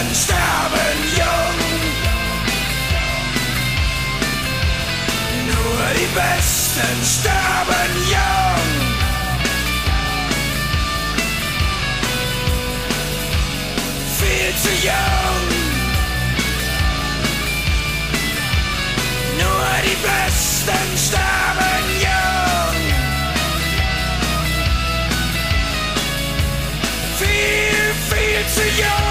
Besten sterben jung. Nur die Besten sterben jung. Viel zu jung. Nur die Besten sterben jung. Viel zu jung.